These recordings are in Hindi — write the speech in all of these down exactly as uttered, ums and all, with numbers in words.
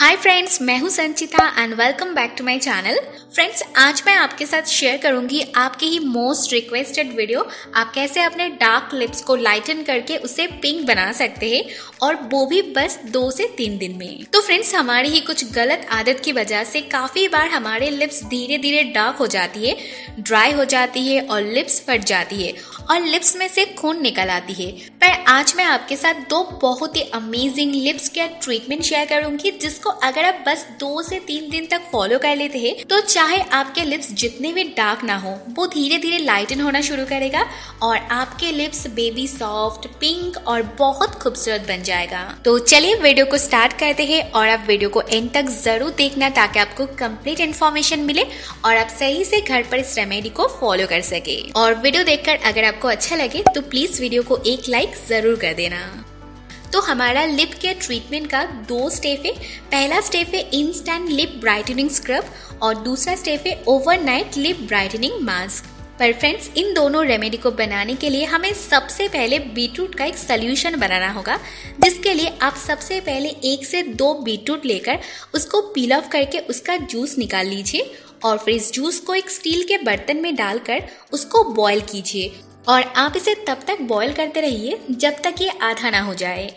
हाय फ्रेंड्स, मैं हूं Sanchita and welcome back to my channel. Friends, आज मैं आपके साथ शेयर करूंगी आपकी ही मोस्ट रिक्वेस्टेड वीडियो, आप कैसे अपने डार्क लिप्स को लाइटन करके उसे पिंक बना सकते हैं और वो भी बस दो से तीन दिन में। तो फ्रेंड्स, हमारी ही कुछ गलत आदत की वजह से काफी बार हमारे लिप्स धीरे धीरे डार्क हो जाती है, ड्राई हो जाती है और लिप्स फट जाती है और लिप्स में से खून निकल आती है। पर आज मैं आपके साथ दो बहुत ही amazing lips care treatment share करूंगी, जिसको अगर आप बस दो से तीन दिन तक फॉलो कर लेते हैं तो चाहे आपके लिप्स जितने भी डार्क ना हो, वो धीरे धीरे लाइटन होना शुरू करेगा और आपके लिप्स बेबी सॉफ्ट, पिंक और बहुत खूबसूरत बन जाएगा। तो चलिए वीडियो को स्टार्ट करते हैं और आप वीडियो को एंड तक जरूर देखना ताकि आपको कंप्लीट इन्फॉर्मेशन मिले और आप सही से घर पर इस रेमेडी को फॉलो कर सके। और वीडियो देखकर अगर आपको अच्छा लगे तो प्लीज वीडियो को एक लाइक जरूर कर देना। तो हमारा लिप केयर ट्रीटमेंट का दो स्टेप है। पहला स्टेप है इंस्टेंट लिप ब्राइटनिंग स्क्रब और दूसरा स्टेप है ओवरनाइट लिप ब्राइटनिंग मास्क। पर फ्रेंड्स, इन दोनों रेमेडी को बनाने के लिए हमें सबसे पहले बीटरूट का एक सोल्यूशन बनाना होगा, जिसके लिए आप सबसे पहले एक से दो बीटरूट लेकर उसको पील ऑफ करके उसका जूस निकाल लीजिए और फिर इस जूस को एक स्टील के बर्तन में डालकर उसको बॉईल कीजिए और आप इसे तब तक बॉईल करते रहिए जब तक ये आधा ना हो जाए।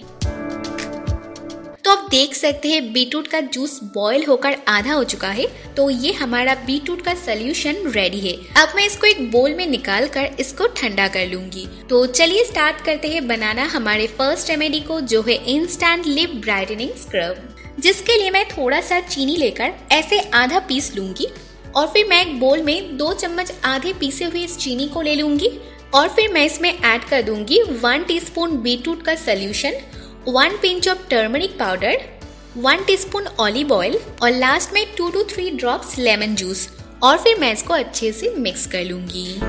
तो आप देख सकते हैं बीटरूट का जूस बॉईल होकर आधा हो चुका है। तो ये हमारा बीटरूट का सोल्यूशन रेडी है। अब मैं इसको एक बोल में निकाल कर इसको ठंडा कर लूंगी। तो चलिए स्टार्ट करते हैं बनाना हमारे फर्स्ट रेमेडी को, जो है इंस्टेंट लिप ब्राइटनिंग स्क्रब, जिसके लिए मैं थोड़ा सा चीनी लेकर ऐसे आधा पीस लूंगी और फिर मैं एक बोल में दो चम्मच आधे पीसे हुए इस चीनी को ले लूंगी और फिर मैं इसमें ऐड कर दूंगी वन टीस्पून बीटरूट का solution, one pinch of turmeric powder, one teaspoon olive oil और लास्ट में two two three drops lemon juice और फिर मैं इसको अच्छे से मिक्स कर लूंगी।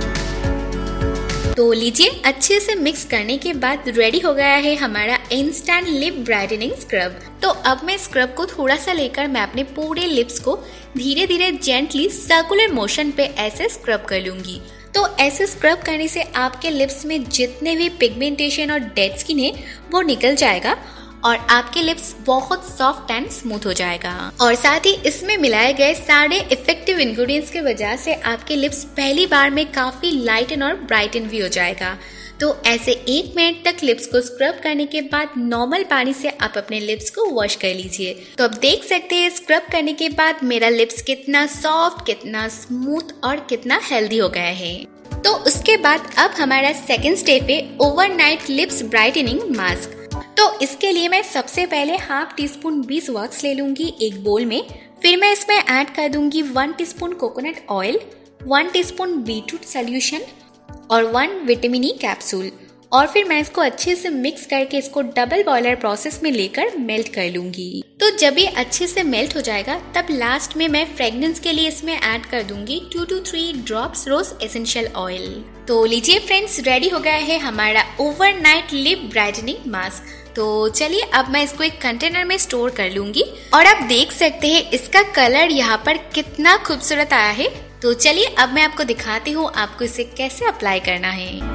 तो लीजिए, अच्छे से मिक्स करने के बाद रेडी हो गया है हमारा इंस्टेंट लिप ब्राइटनिंग स्क्रब। तो अब मैं स्क्रब को थोड़ा सा लेकर मैं अपने पूरे लिप्स को धीरे धीरे जेंटली सर्कुलर मोशन पे ऐसे स्क्रब कर लूंगी। तो ऐसे स्क्रब करने से आपके लिप्स में जितने भी पिगमेंटेशन और डेड स्किन है वो निकल जाएगा और आपके लिप्स बहुत सॉफ्ट एंड स्मूथ हो जाएगा। और साथ ही इसमें मिलाए गए सारे इफेक्टिव इंग्रेडिएंट्स की वजह से आपके लिप्स पहली बार में काफी लाइटन और ब्राइटन भी हो जाएगा। तो ऐसे एक मिनट तक लिप्स को स्क्रब करने के बाद नॉर्मल पानी से आप अपने लिप्स को वॉश कर लीजिए। तो आप देख सकते हैं स्क्रब करने के बाद मेरा लिप्स कितना सॉफ्ट, कितना स्मूथ और कितना हेल्दी हो गया है। तो उसके बाद अब हमारा सेकेंड स्टेप है ओवरनाइट लिप्स ब्राइटनिंग मास्क। तो इसके लिए मैं सबसे पहले हाफ टी स्पून बीस वॉक्स ले लूंगी एक बोल में। फिर मैं इसमें ऐड कर दूंगी one teaspoon coconut oil, one teaspoon beetroot solution और वन विटामिन ई कैप्सूल और फिर मैं इसको अच्छे से मिक्स करके इसको डबल बॉयलर प्रोसेस में लेकर मेल्ट कर लूंगी। तो जब ये अच्छे से मेल्ट हो जाएगा तब लास्ट में मैं फ्रेग्रेंस के लिए इसमें ऐड कर दूंगी two two three drops rose essential oil. तो लीजिए फ्रेंड्स, रेडी हो गया है हमारा ओवरनाइट लिप ब्राइटनिंग मास्क। तो चलिए अब मैं इसको एक कंटेनर में स्टोर कर लूंगी और आप देख सकते हैं इसका कलर यहाँ पर कितना खूबसूरत आया है। तो चलिए अब मैं आपको दिखाती हूँ आपको इसे कैसे अप्लाई करना है।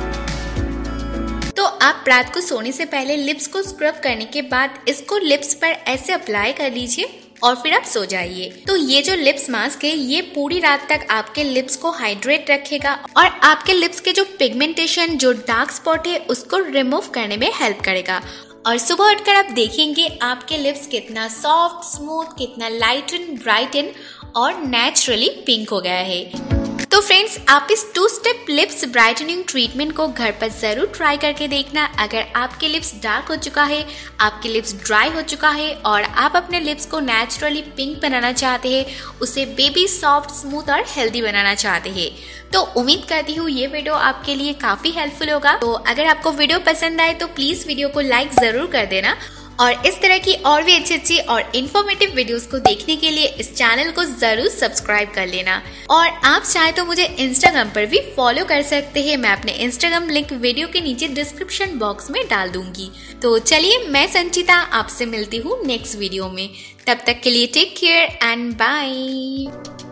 तो आप रात को सोने से पहले लिप्स को स्क्रब करने के बाद इसको लिप्स पर ऐसे अप्लाई कर लीजिए और फिर आप सो जाइए। तो ये जो लिप्स मास्क है ये पूरी रात तक आपके लिप्स को हाइड्रेट रखेगा और आपके लिप्स के जो पिगमेंटेशन, जो डार्क स्पॉट है उसको रिमूव करने में हेल्प करेगा। और सुबह उठकर आप देखेंगे आपके लिप्स कितना सॉफ्ट, स्मूथ, कितना लाइटन, ब्राइटन और नेचुरली पिंक हो गया है। तो फ्रेंड्स, आप इस two step lips brightening treatment को घर पर जरूर ट्राई करके देखना। अगर आपके लिप्स डार्क हो चुका है, आपके लिप्स ड्राई हो चुका है और आप अपने लिप्स को नेचुरली पिंक बनाना चाहते हैं, उसे बेबी सॉफ्ट, स्मूथ और हेल्दी बनाना चाहते हैं, तो उम्मीद करती हूँ ये वीडियो आपके लिए काफी हेल्पफुल होगा। तो अगर आपको वीडियो पसंद आए तो प्लीज वीडियो को लाइक जरूर कर देना और इस तरह की और भी अच्छी अच्छी और इन्फॉर्मेटिव वीडियोस को देखने के लिए इस चैनल को जरूर सब्सक्राइब कर लेना। और आप चाहे तो मुझे इंस्टाग्राम पर भी फॉलो कर सकते हैं। मैं अपने इंस्टाग्राम लिंक वीडियो के नीचे डिस्क्रिप्शन बॉक्स में डाल दूंगी। तो चलिए, मैं संचिता आपसे मिलती हूँ नेक्स्ट वीडियो में। तब तक के लिए टेक केयर एंड बाय।